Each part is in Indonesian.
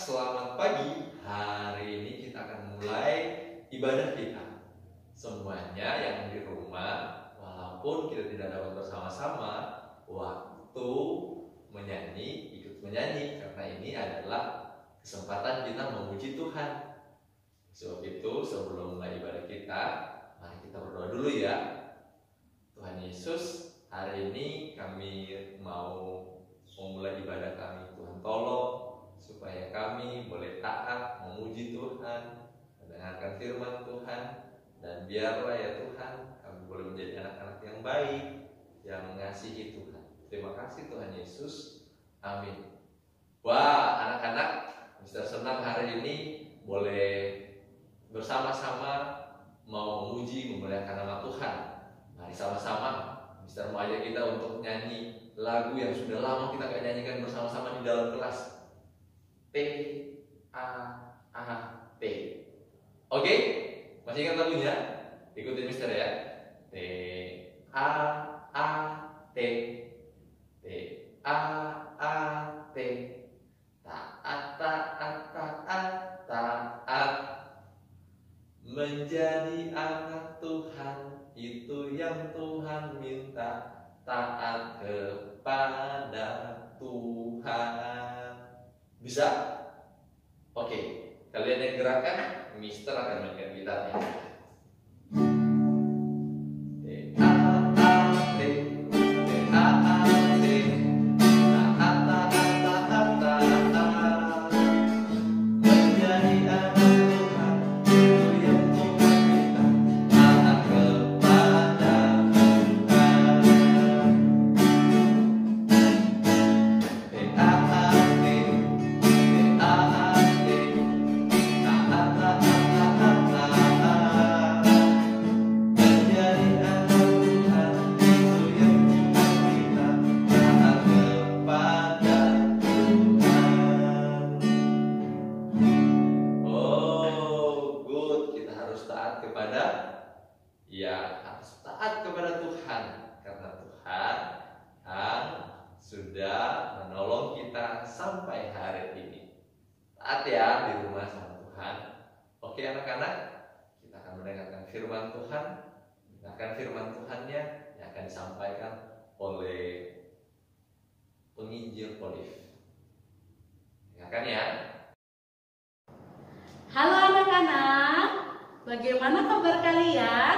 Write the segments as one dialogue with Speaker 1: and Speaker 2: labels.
Speaker 1: selamat pagi. Hari ini kita akan mulai ibadah kita. Semuanya yang di rumah, walaupun kita tidak dapat bersama-sama, waktu menyanyi, ikut menyanyi, karena ini adalah kesempatan kita memuji Tuhan. Sebab itu, sebelum mulai ibadah kita, mari kita berdoa dulu ya. Tuhan Yesus, hari ini kami mau memulai ibadah kami. Tuhan tolong supaya kami boleh taat, memuji Tuhan, mendengarkan firman Tuhan, dan biarlah ya Tuhan kami boleh menjadi anak-anak yang baik, yang mengasihi Tuhan. Terima kasih Tuhan Yesus. Amin. Wah, anak-anak, Mister senang hari ini boleh bersama-sama mau memuji, memuliakan nama Tuhan. Mari sama-sama, Mister mau ajak kita untuk nyanyi lagu yang sudah lama kita gak nyanyikan bersama-sama di dalam kelas. T-A-A-T. Oke? Masih ingat lagunya? Ikutin Mister ya. T-A-A-T. T-A-A-T. Taat, taat, taat, taat. Menjadi anak Tuhan, itu yang Tuhan minta. Taat kepada Tuhan. Bisa? Oke, kalian yang gerakan, Mister akan mainkan gitarnya.
Speaker 2: Halo anak-anak, bagaimana kabar kalian?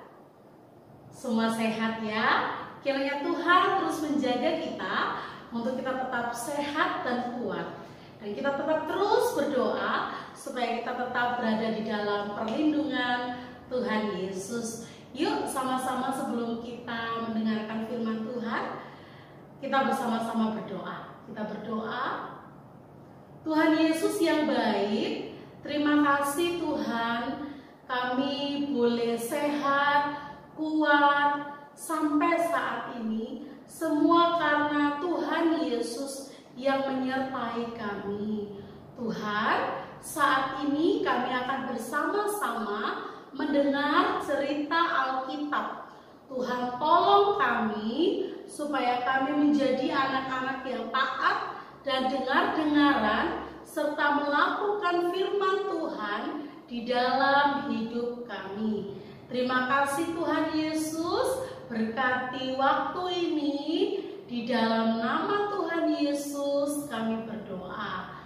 Speaker 2: Semua sehat ya? Kiranya Tuhan terus menjaga kita untuk kita tetap sehat dan kuat. Dan kita tetap terus berdoa supaya kita tetap berada di dalam perlindungan Tuhan Yesus. Yuk sama-sama sebelum kita mendengarkan firman Tuhan, kita bersama-sama berdoa. Kita berdoa. Tuhan Yesus yang baik, terima kasih Tuhan, kami boleh sehat, kuat, sampai saat ini. Semua karena Tuhan Yesus yang menyertai kami. Tuhan, saat ini kami akan bersama-sama mendengar cerita Alkitab. Tuhan tolong kami supaya kami menjadi anak-anak yang taat dan dengar-dengaran serta melakukan firman Tuhan di dalam hidup kami. Terima kasih Tuhan Yesus, berkati waktu ini, di dalam nama Tuhan Yesus kami berdoa.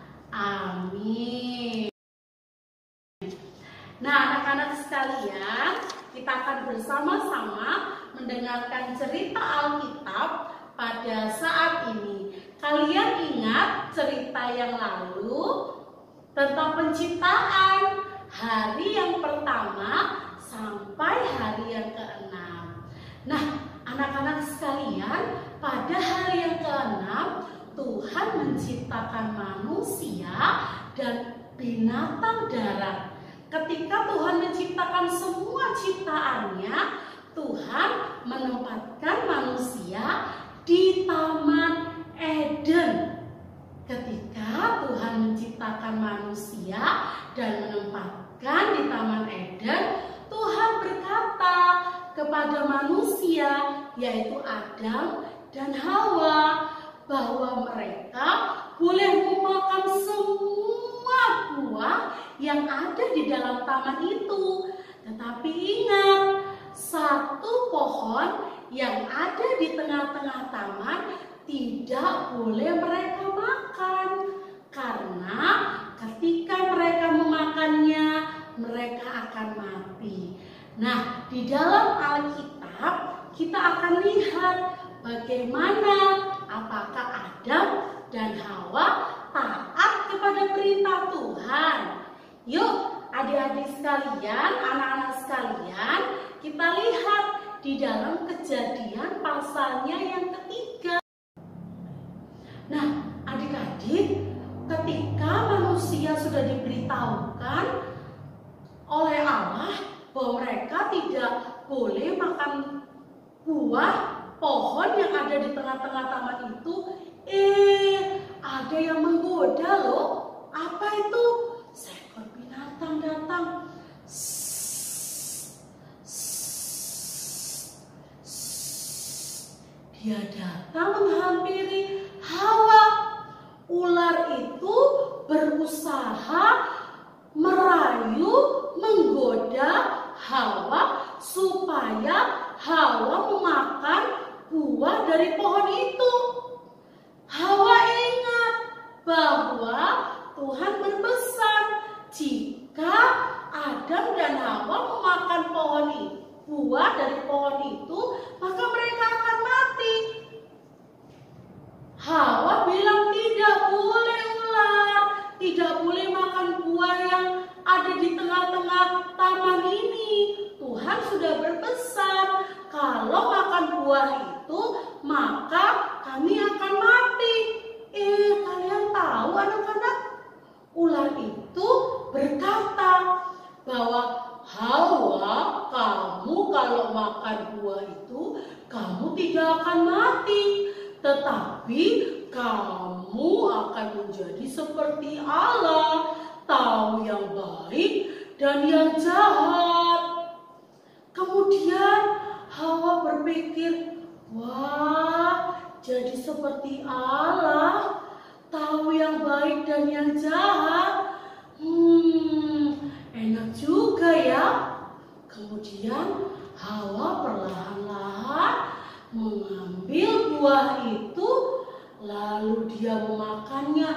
Speaker 2: Amin. Nah anak-anak sekalian, kita akan bersama-sama mendengarkan cerita Alkitab pada saat ini. Kalian ingat cerita yang lalu tentang penciptaan, hari yang pertama sampai hari yang ke-6. Nah, anak-anak sekalian, pada hari yang ke-6 Tuhan menciptakan manusia dan binatang darat. Ketika Tuhan menciptakan semua ciptaannya, Tuhan menempatkan manusia di Taman Eden. Ketika Tuhan menciptakan manusia dan menempatkan di Taman Eden, Tuhan berkata kepada manusia, yaitu Adam dan Hawa, bahwa mereka boleh memakan semua ada di dalam taman itu. Tetapi ingat, satu pohon yang ada di tengah-tengah taman tidak boleh mereka makan, karena ketika mereka memakannya mereka akan mati. Nah, di dalam Alkitab kita akan lihat bagaimana apakah Adam dan Hawa taat kepada perintah Tuhan. Yuk adik-adik sekalian, anak-anak sekalian, kita lihat di dalam Kejadian pasalnya yang ketiga. Nah, adik-adik, ketika manusia sudah diberitahukan oleh Allah bahwa mereka tidak boleh makan buah pohon yang ada di tengah-tengah taman itu, ada yang menggoda loh. Apa itu? Seekor binatang datang. Dia datang menghampiri Hawa. Ular itu berusaha merayu, menggoda Hawa supaya Hawa memakan buah dari pohon itu. Hawa ingat bahwa Tuhan berpesan jika Adam dan Hawa memakan buah dari pohon itu, maka mereka akan mati. Hawa bilang tidak boleh ular, tidak boleh makan buah yang ada di tengah-tengah taman ini. Tuhan sudah berpesan kalau makan buah itu maka kami akan mati. Kalian tahu anak-anak, ular itu berkata bahwa Hawa, kamu kalau makan buah itu kamu tidak akan mati, tetapi kamu akan menjadi seperti Allah, tahu yang baik dan yang jahat. Kemudian Hawa berpikir, wah, jadi seperti Allah, tahu yang baik dan yang jahat. Enak juga ya. Kemudian Hawa perlahan-lahan mengambil buah itu, lalu dia memakannya.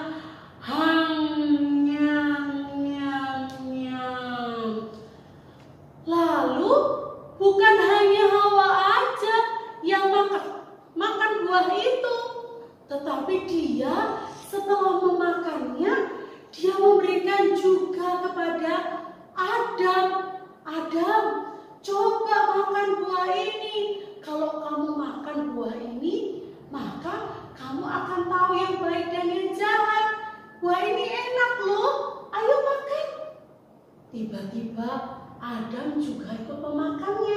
Speaker 2: Lalu bukan hanya Hawa aja yang makan buah itu, tetapi dia setelah memakannya, dia memberikan juga kepada Adam. Adam, coba makan buah ini. Kalau kamu makan buah ini, maka kamu akan tahu yang baik dan yang jahat. Buah ini enak loh, ayo makan. Tiba-tiba Adam juga ikut memakannya.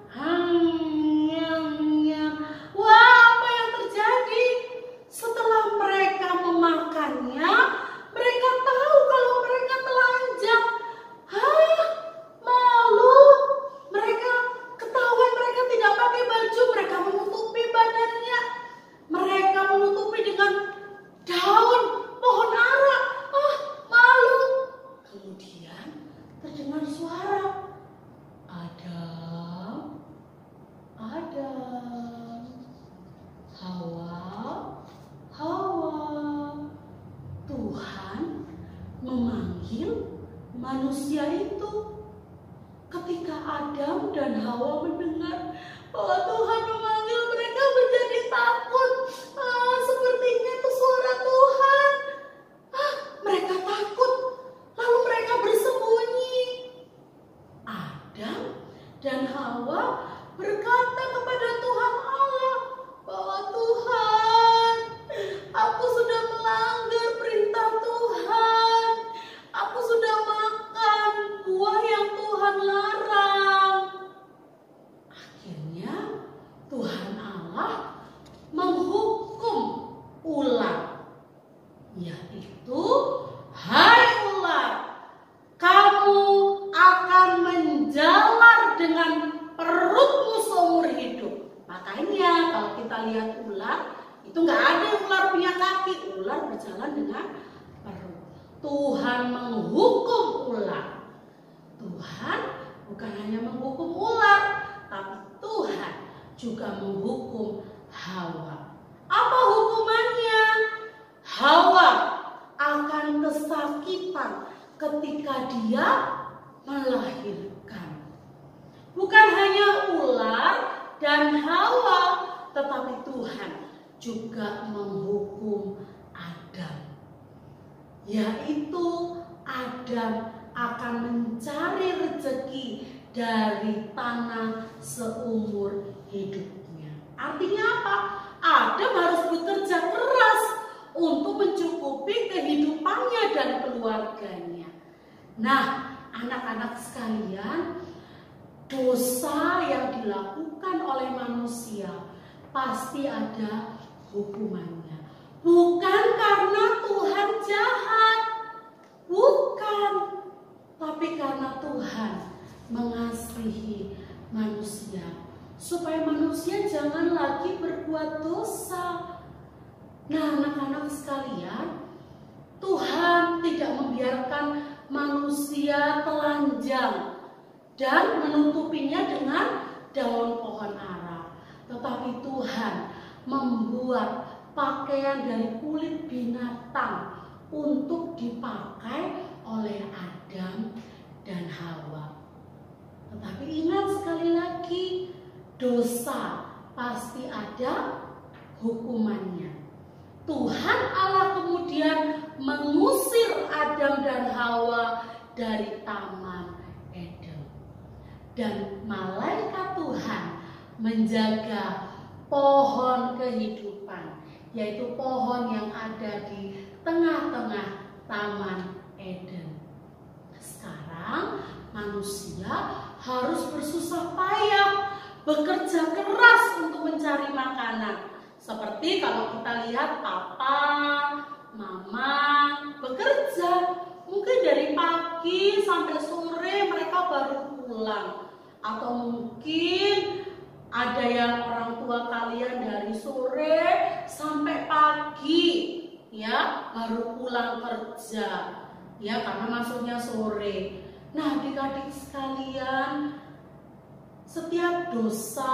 Speaker 2: Wah, apa yang terjadi? Setelah mereka memakannya, mereka tahu kalau mereka telanjang. Malu. Mereka ketahuan mereka tidak pakai baju, mereka menutupi badannya. Mereka menutupi dengan daun pohon ara. Malu. Kemudian terdengar suara. Adam, Hawa. Tuhan memanggil manusia itu. Ketika Adam dan Hawa mendengar bahwa Tuhan memanggil, mereka menjadi takut. Sepertinya itu suara Tuhan. Mereka takut. Lalu mereka bersembunyi. Adam dan Hawa berkata kepada Tuhan Allah bahwa Tuhan, aku sudah melanggar perintah Tuhan. Aku sudah makan buah yang Tuhan larang. Akhirnya Tuhan Allah menghukum ular, yaitu, hai ular, kamu akan menjalar dengan perutmu seumur hidup. Makanya kalau kita lihat ular, itu nggak ada ular punya kaki, ular berjalan dengan perut. Tuhan menghukum ular. Tuhan bukan hanya menghukum ular, tapi Tuhan juga menghukum Hawa. Apa hukumannya? Hawa akan kesakitan ketika dia melahirkan. Bukan hanya ular dan Hawa, tetapi Tuhan juga menghukum Adam. Yaitu Adam akan mencari rezeki dari tanah seumur hidupnya. Artinya apa? Adam harus bekerja keras untuk mencukupi kehidupannya dan keluarganya. Nah, anak-anak sekalian, dosa yang dilakukan oleh manusia pasti ada hukumannya. Bukan karena Tuhan jahat, bukan, tapi karena Tuhan mengasihi manusia, supaya manusia jangan lagi berbuat dosa. Nah, anak-anak sekalian, Tuhan tidak membiarkan manusia telanjang dan menutupinya dengan daun pohon ara, tetapi Tuhan membuat pakaian dari kulit binatang untuk dipakai oleh Adam dan Hawa. Tetapi ingat sekali lagi, dosa pasti ada hukumannya. Tuhan Allah kemudian mengusir Adam dan Hawa dari Taman Eden. Dan malaikat Tuhan menjaga pohon kehidupan, yaitu pohon yang ada di tengah-tengah Taman Eden. Sekarang manusia harus bersusah payah, bekerja keras untuk mencari makanan. Seperti kalau kita lihat papa, mama bekerja, mungkin dari pagi sampai sore mereka baru pulang. Atau mungkin ada yang orang tua kalian dari sore sampai pagi, ya, baru pulang kerja, ya, karena masuknya sore. Nah, adik-adik sekalian, setiap dosa,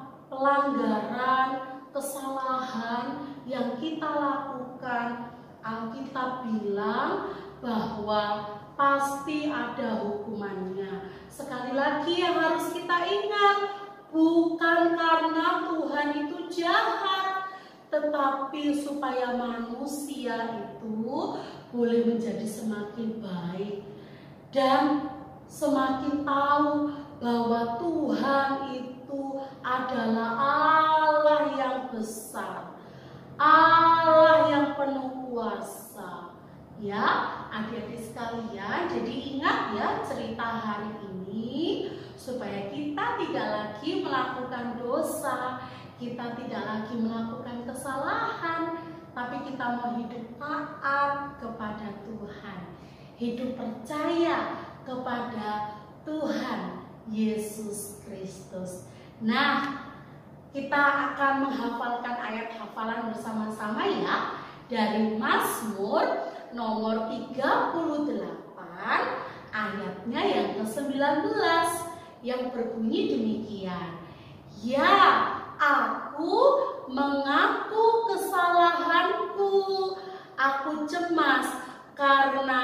Speaker 2: pelanggaran, kesalahan yang kita lakukan, Alkitab bilang bahwa pasti ada hukumannya. Sekali lagi yang harus kita ingat, bukan karena Tuhan itu jahat, tetapi supaya manusia itu boleh menjadi semakin baik dan semakin tahu bahwa Tuhan itu adalah Allah yang besar, Allah yang penuh kuasa. Ya, adik-adik sekalian, jadi ingat ya cerita hari ini, supaya kita tidak lagi melakukan dosa, kita tidak lagi melakukan kesalahan, tapi kita mau hidup taat kepada Tuhan, hidup percaya kepada Tuhan Yesus Kristus. Nah, kita akan menghafalkan ayat hafalan bersama-sama ya, dari Mazmur nomor 38 ayatnya yang ke-19 yang berbunyi demikian. Ya, aku mengaku kesalahanku, aku cemas karena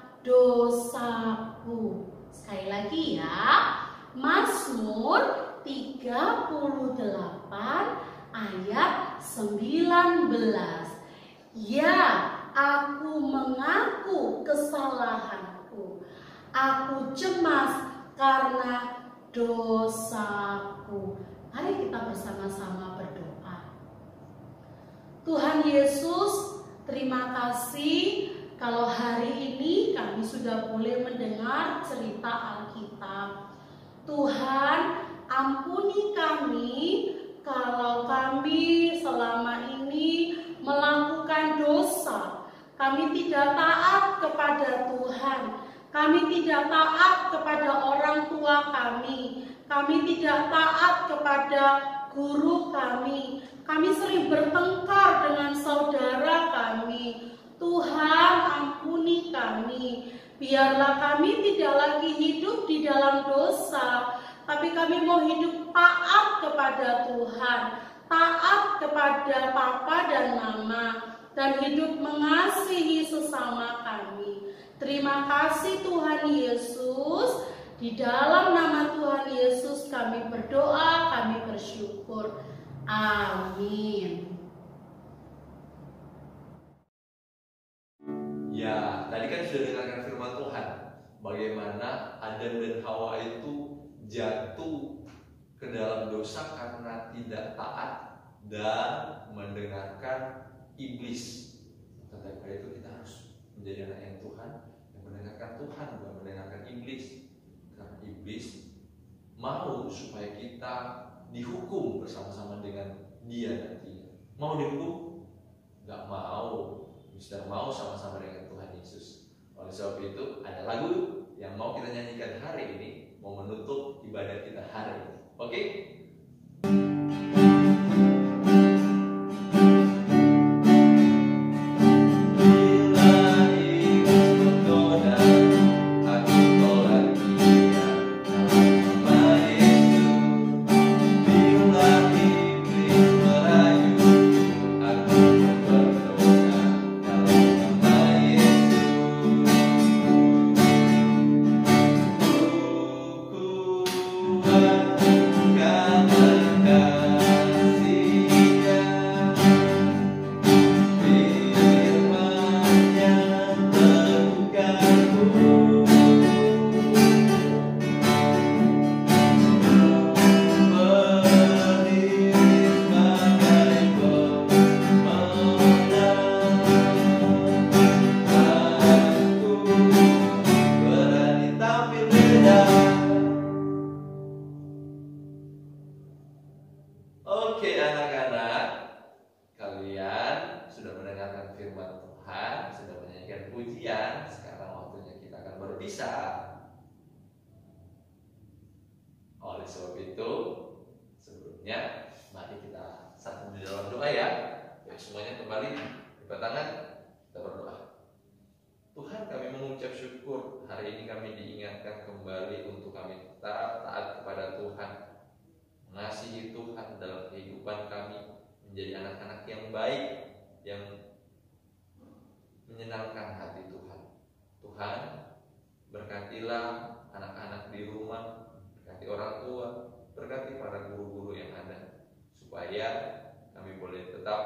Speaker 2: dosaku. Sekali lagi ya, Mazmur 38 ayat 19. Ya, aku mengaku kesalahanku, aku cemas karena dosaku. Mari kita bersama-sama berdoa. Tuhan Yesus, terima kasih kalau hari ini kami sudah boleh mendengar cerita Alkitab. Tuhan, ampuni kami kalau kami selama ini melakukan dosa. Kami tidak taat kepada Tuhan. Kami tidak taat kepada orang tua kami. Kami tidak taat kepada guru kami. Kami sering bertengkar dengan saudara kami. Tuhan, ampuni ampuni kami. Biarlah kami tidak lagi hidup di dalam dosa, tapi kami mau hidup taat kepada Tuhan, taat kepada Papa dan Mama, dan hidup mengasihi sesama kami. Terima kasih Tuhan Yesus. Di dalam nama Tuhan Yesus kami berdoa, kami bersyukur. Amin.
Speaker 1: Ya, tadi kan sudah dengarkan firman Tuhan, bagaimana Adam dan Hawa itu jatuh ke dalam dosa karena tidak taat dan mendengarkan iblis. Maka daripada itu kita harus menjadi anak yang Tuhan, yang mendengarkan Tuhan, bukan mendengarkan iblis. Karena iblis mau supaya kita dihukum bersama-sama dengan dia nantinya. Mau dihukum? Gak mau. Mister mau sama-sama dengan Tuhan Yesus. Oleh sebab itu ada lagu yang mau kita nyanyikan hari ini, mau menutup ibadah kita hari ini. Oke? Oke anak-anak, kalian sudah mendengarkan firman Tuhan, sudah menyanyikan pujian. Sekarang waktunya kita akan berpisah. Oleh sebab itu, sebelumnya mari kita satu di dalam doa ya. Yuk semuanya kembali lipat tangan, kita berdoa. Tuhan, kami mengucap syukur hari ini kami diingatkan kembali untuk kami tetap taat kepada Tuhan, mengasihi Tuhan dalam kehidupan kami, menjadi anak-anak yang baik, yang menyenangkan hati Tuhan. Tuhan, berkatilah anak-anak di rumah, berkati orang tua, berkati para guru-guru yang ada, supaya kami boleh tetap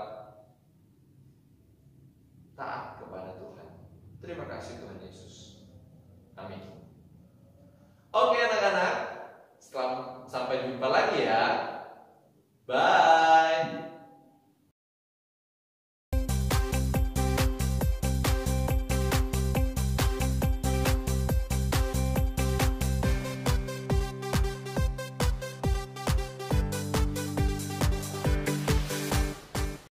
Speaker 1: taat kepada Tuhan. Terima kasih Tuhan Yesus. Amin. Oke anak-anak, sampai jumpa lagi ya.